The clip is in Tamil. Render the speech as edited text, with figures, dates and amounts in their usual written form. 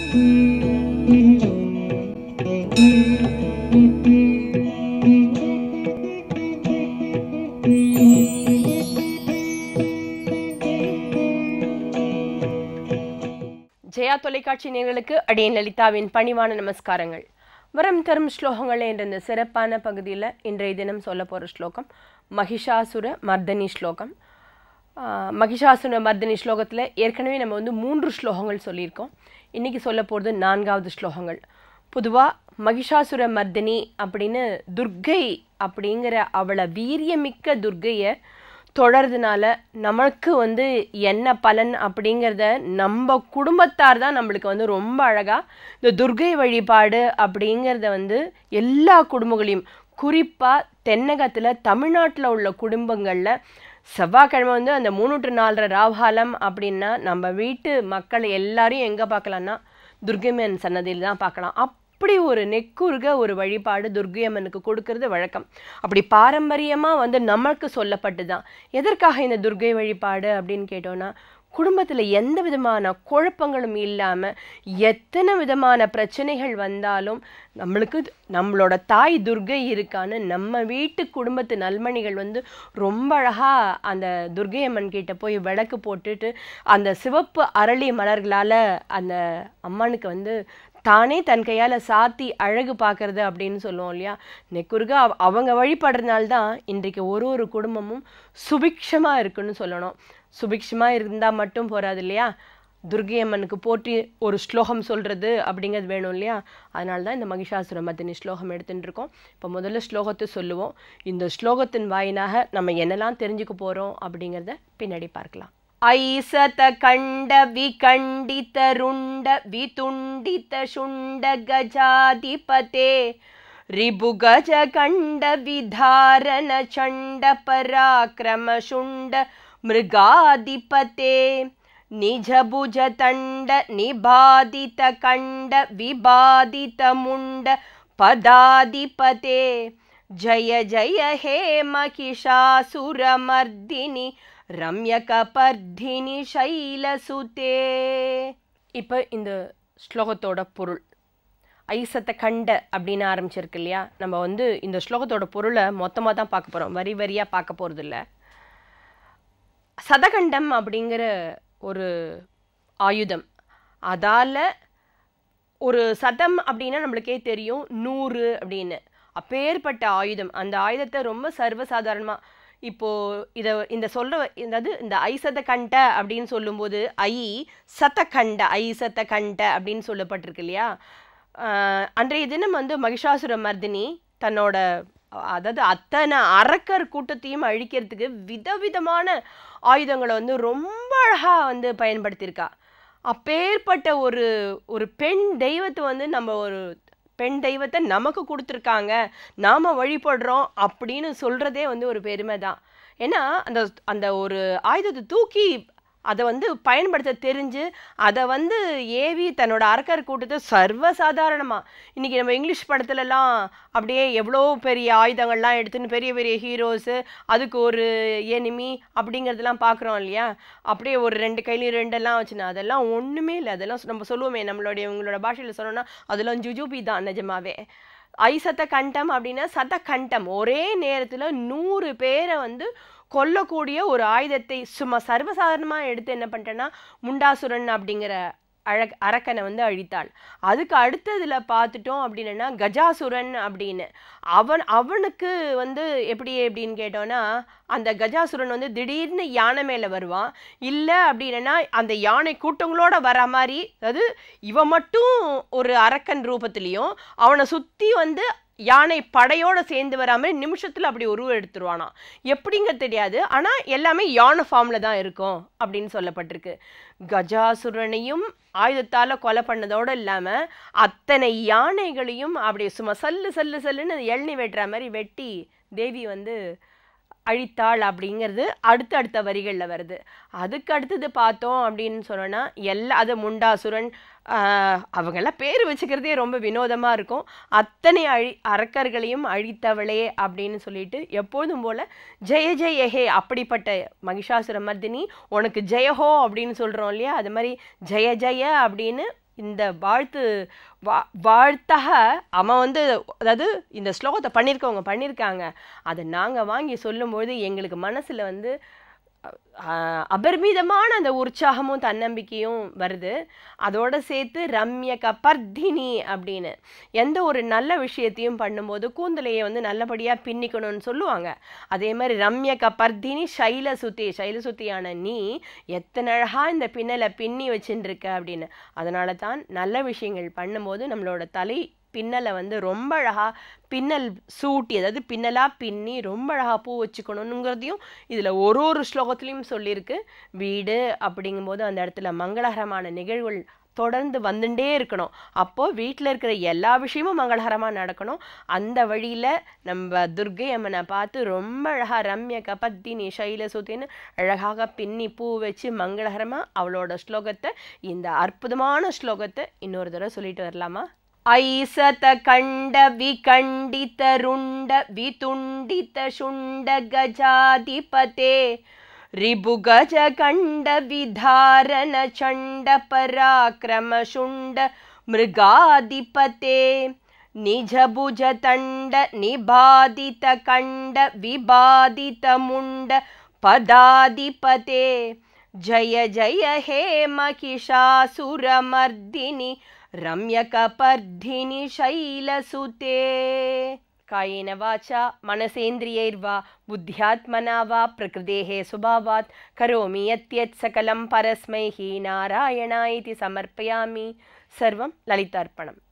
ஜெயா தொலைக்காட்சி நேயர்களுக்கு அடியேன் லலிதாவின் பணிவான நமஸ்காரங்கள். வரம் தரும் ஸ்லோகங்கள் என்ற இந்த சிறப்பான பகுதியில் இன்றைய தினம் சொல்ல போகிற ஸ்லோகம் மகிஷாசுர மர்தனி ஸ்லோகம். மகிஷாசுர மர்தனி ஸ்லோகத்தில் ஏற்கனவே நம்ம வந்து 3 ஸ்லோகங்கள் சொல்லியிருக்கோம். இன்றைக்கி சொல்ல போகிறது 4வது ஸ்லோகங்கள். பொதுவாக மகிஷாசுர மர்தினி அப்படின்னு துர்க்கை அப்படிங்கிற அவளை வீரியமிக்க துர்க்கையை தொடர்றதுனால நமக்கு வந்து என்ன பலன் அப்படிங்கிறத நம்ம குடும்பத்தார் தான் நம்மளுக்கு வந்து ரொம்ப அழகாக இந்த துர்க்கை வழிபாடு அப்படிங்கிறத வந்து எல்லா குடும்பங்களையும், குறிப்பாக தென்னகத்தில் தமிழ்நாட்டில் உள்ள குடும்பங்களில் செவ்வாய்க்கிழமை வந்து அந்த 3 to 4 ராவ்காலம் அப்படின்னா நம்ம வீட்டு மக்கள் எல்லாரையும் எங்கே பார்க்கலான்னா துர்க்கையம்மன் சன்னதியில் தான் பார்க்கலாம். அப்படி ஒரு நெக்குருக ஒரு வழிபாடு துர்க்கையம்மனுக்கு கொடுக்கறது வழக்கம். அப்படி பாரம்பரியமாக வந்து நமக்கு சொல்லப்பட்டு தான். எதற்காக இந்த துர்க்கை வழிபாடு அப்படின்னு கேட்டோன்னா, குடும்பத்தில் எந்த விதமான குழப்பங்களும் இல்லாமல் எத்தனை விதமான பிரச்சனைகள் வந்தாலும் நம்மளுக்கு நம்மளோட தாய் துர்க்கை இருக்கான்னு நம்ம வீட்டு குடும்பத்து நல்மணிகள் வந்து ரொம்ப அழகாக அந்த துர்க்கையம்மன் கிட்ட போய் விளக்கு போட்டுட்டு அந்த சிவப்பு அரளி மலர்களால் அந்த அம்மனுக்கு வந்து தானே தன் கையால் சாத்தி அழகு பார்க்கறது அப்படின்னு சொல்லுவோம் இல்லையா. நெக்குருக அவங்க வழிபடுறதுனால்தான் இன்றைக்கு ஒரு குடும்பமும் சுபிக்ஷமாக இருக்குன்னு சொல்லணும். சுபிக்ஷமாக இருந்தால் மட்டும் போகாது இல்லையா, துர்க்கையம்மனுக்கு போற்றி ஒரு ஸ்லோகம் சொல்கிறது அப்படிங்கிறது வேணும் இல்லையா. அதனால தான் இந்த மகிஷாசுர மர்தினி ஸ்லோகம் எடுத்துகிட்டு இருக்கோம். இப்போ முதல்ல ஸ்லோகத்தை சொல்லுவோம். இந்த ஸ்லோகத்தின் வாயினாக நம்ம என்னெல்லாம் தெரிஞ்சுக்க போகிறோம் அப்படிங்கிறத பின்னாடி பார்க்கலாம். ஐசத கண்ட விகண்டித ருண்ட விதுண்டித சுண்ட கஜாதிபதே ரிபு கஜ கண்ட விதாரண சண்ட பராக்கிரம சுண்ட மிருகாதிபதே நிஜ புஜ தண்ட நிபாதித கண்ட விபாதித முண்ட பதாதிபதே ஜய ஜய ஹே மகிஷாசுர மர்தினி ரம்யகபர்தினி சைலசுதே. இப்போ இந்த ஸ்லோகத்தோட பொருள் ஐசத்த கண்ட அப்படின்னு ஆரம்பிச்சிருக்கு இல்லையா. நம்ம வந்து இந்த ஸ்லோகத்தோட பொருளை மொத்தமாக தான் பார்க்க போகிறோம், வரி வரியாக பார்க்க போகிறது இல்லை. சதகண்டம் அப்படிங்கிற ஒரு ஆயுதம், அதால் ஒரு சதம் அப்படின்னா நம்மளுக்கே தெரியும் 100 அப்படின்னு. அப்பேற்பட்ட ஆயுதம், அந்த ஆயுதத்தை ரொம்ப சர்வசாதாரணமாக இப்போது இந்த சொல்கிற இந்த ஐசத கண்ட அப்படின்னு சொல்லும்போது சத கண்ட ஐசத கண்ட அப்படின்னு சொல்லப்பட்டிருக்கு இல்லையா. அன்றைய தினம் வந்து மகிஷாசுர மர்தினி தன்னோட அதாவது அத்தனை அரக்கர் கூட்டத்தையும் அழிக்கிறதுக்கு விதவிதமான ஆயுதங்களை வந்து ரொம்ப அழகாக வந்து பயன்படுத்தியிருக்கா. அப்பேற்பட்ட ஒரு பெண் தெய்வத்தை வந்து நம்ம ஒரு பெண் தெய்வத்தை நமக்கு கொடுத்துருக்காங்க, நாம் வழிபடுறோம் அப்படின்னு சொல்கிறதே வந்து ஒரு பெருமை தான். ஏன்னா அந்த ஒரு ஆயுதத்தை தூக்கி அதை வந்து பயன்படுத்த தெரிஞ்சு அதை வந்து ஏவி தன்னோட அரக்கர் கூட்டத்தை சர்வசாதாரணமாக இன்றைக்கி நம்ம இங்கிலீஷ் படத்துலலாம் அப்படியே எவ்வளோ பெரிய ஆயுதங்கள்லாம் எடுத்துன்னு பெரிய பெரிய ஹீரோஸு அதுக்கு ஒரு எனிமி அப்படிங்கிறதுலாம் பார்க்குறோம் இல்லையா. அப்படியே ஒரு 2 கையிலையும் 2 வச்சுன்னா அதெல்லாம் ஒன்றுமே இல்லை. அதெல்லாம் நம்ம சொல்லுவோமே உங்களோட பாஷையில் சொன்னோன்னா அதெல்லாம் ஜுஜூபி தான் நிஜமாவே. ஐசத்த கண்டம் அப்படின்னா சத கண்டம், ஒரே நேரத்தில் 100 பேரை வந்து கொல்லக்கூடிய ஒரு ஆயுதத்தை சும்மா சர்வசாதாரணமாக எடுத்து என்ன பண்ணிட்டேன்னா முண்டாசுரன் அப்படிங்கிற அரக்கனை வந்து அழித்தாள். அதுக்கு அடுத்ததில் பார்த்துட்டோம் அப்படின்னா கஜாசுரன் அப்படின்னு அவனுக்கு வந்து எப்படின்னு கேட்டோன்னா, அந்த கஜாசுரன் வந்து திடீர்னு யானை மேலே வருவான். இல்லை அப்படின்னா அந்த யானை கூட்டங்களோட வர மாதிரி, அதாவது இவன் மட்டும் ஒரு அரக்கன் ரூபத்துலேயும் அவனை சுற்றி வந்து யானை படையோடு சேர்ந்து வராமல் நிமிஷத்தில் அப்படி உருவம் எடுத்துருவானா. எப்படிங்க தெரியாது, ஆனால் எல்லாமே யானை ஃபார்மில் தான் இருக்கும் அப்படின்னு சொல்லப்பட்டிருக்கு. கஜாசுரனையும் ஆயுதத்தால் கொலை பண்ணதோடு இல்லாமல் அத்தனை யானைகளையும் அப்படியே சும்மா சல்லுன்னு எண்ணி வெட்டுற மாதிரி வெட்டி தேவி வந்து அழித்தாள் அப்படிங்கிறது அடுத்த வரிகளில் வருது. அதுக்கு அடுத்தது பார்த்தோம் அப்படின்னு சொன்னோன்னா அது முண்டாசுரன், அவங்கெல்லாம் பேர் வச்சுக்கிறதே ரொம்ப வினோதமாக இருக்கும். அத்தனை அரக்கர்களையும் அழித்தவளே அப்படின்னு சொல்லிட்டு எப்போதும் போல் ஜெய ஜெய ஹே, அப்படிப்பட்ட மகிஷாசுர மர்தினி உனக்கு ஜெயஹோ அப்படின்னு சொல்கிறோம் இல்லையா. அது மாதிரி ஜெய ஜெய அப்படின்னு இந்த வாழ்த்தக அவன் வந்து அதாவது இந்த ஸ்லோகத்தை பண்ணியிருக்காங்க. அதை நாங்கள் வாங்கி சொல்லும்போது எங்களுக்கு மனசில் வந்து அபரிமிதமான அந்த உற்சாகமும் தன்னம்பிக்கையும் வருது. அதோட சேர்த்து ரம்யக பர்தினி அப்படின்னு எந்த ஒரு நல்ல விஷயத்தையும் பண்ணும்போது கூந்தலையை வந்து நல்லபடியாக பின்னிக்கணும்னு சொல்லுவாங்க. அதே மாதிரி ரம்யக பர்தினி சைலசுத்தியான நீ எத்தனை அழகாக இந்த பின்னலை பின்னி வச்சுருக்க அப்படின்னு. அதனால தான் நல்ல விஷயங்கள் பண்ணும்போது நம்மளோட தலை பின்னலை வந்து ரொம்ப அழகாக பின்னல் சூட்டி, அதாவது பின்னலாக பின்னி ரொம்ப அழகாக பூ வச்சுக்கணுங்கிறதையும் இதில் ஒரு ஸ்லோகத்துலேயும் சொல்லியிருக்கு. வீடு அப்படிங்கும்போது அந்த இடத்துல மங்களகரமான நிகழ்வுகள் தொடர்ந்து வந்துட்டே இருக்கணும். அப்போது வீட்டில் இருக்கிற எல்லா விஷயமும் மங்களகரமாக நடக்கணும். அந்த வழியில் நம்ம துர்க்கை அம்மனை பார்த்து ரொம்ப அழகாக ரம்யக பர்தினி சைலசுத்தின்னு அழகாக பின்னி பூ வச்சு மங்களகரமாக அவளோட ஸ்லோகத்தை, இந்த அற்புதமான ஸ்லோகத்தை இன்னொரு தடவை சொல்லிட்டு வரலாமா? ஐசத கண்ட விகண்டித ருண்ட விதுண்டித சுண்ட கஜாதிபதே ரிபுகஜ கண்ட விதாரண சண்ட பராக்கிரம சுண்ட மிருகாதிபதே நிஜபுஜ தண்ட நிபாதித கண்ட விபாதித முண்ட பதாதிபதே ஜய ஜய ஹே மகிஷாசுரமர்தினி ரம்யகபர்தினி சைலசுதே. காயேன வாச்சா மனசேந்திரியைர்வா புத்தியாத்மனா வா பிரகிருதேஹ சுபாவாத் கரோமி யத்யத் சகலம் பரஸ்மைஹி நாராயணாயிதி சமர்ப்பயாமி. சர்வம் லலிதார்ப்பணம்.